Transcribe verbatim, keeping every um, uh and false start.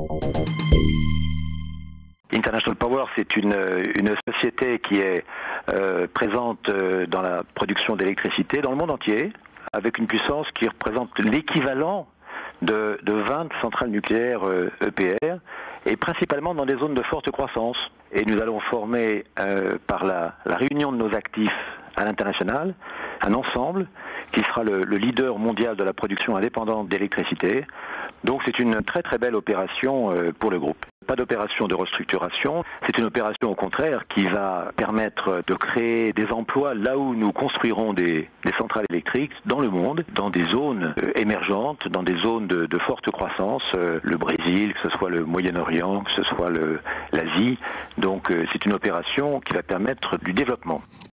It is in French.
International Power, c'est une, une société qui est euh, présente dans la production d'électricité dans le monde entier, avec une puissance qui représente l'équivalent de, de vingt centrales nucléaires euh, E P R, et principalement dans des zones de forte croissance. Et nous allons former, euh, par la, la réunion de nos actifs à l'international, un ensemble qui sera le, le leader mondial de la production indépendante d'électricité. Donc c'est une très très belle opération euh, pour le groupe. Pas d'opération de restructuration, c'est une opération au contraire qui va permettre de créer des emplois là où nous construirons des, des centrales électriques dans le monde, dans des zones euh, émergentes, dans des zones de, de forte croissance, euh, le Brésil, que ce soit le Moyen-Orient, que ce soit le, l'Asie. Donc euh, c'est une opération qui va permettre du développement.